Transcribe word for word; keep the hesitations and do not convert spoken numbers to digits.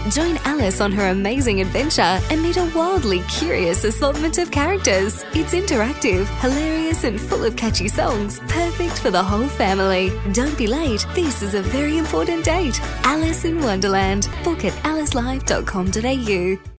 Join Alice on her amazing adventure and meet a wildly curious assortment of characters. It's interactive, hilarious, and full of catchy songs, perfect for the whole family. Don't be late, this is a very important date. Alice in Wonderland. Book at alice live dot com dot a u.